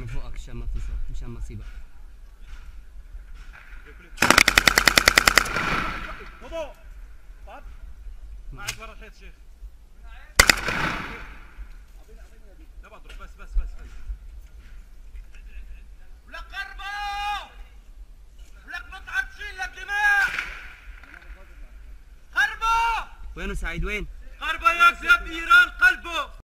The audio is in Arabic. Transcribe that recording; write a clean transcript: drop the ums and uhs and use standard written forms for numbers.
من فوقك عشان ما تصير، مشان ما تصيبك. هدوء. طب ما عاد ورا الحيط شيخ. لا بضرب بس. ولك قربوا. ولك بطعة تشيل لك دماء. قربوا. وينه سعيد وين؟ قربوا يا زياد ايران قلبه.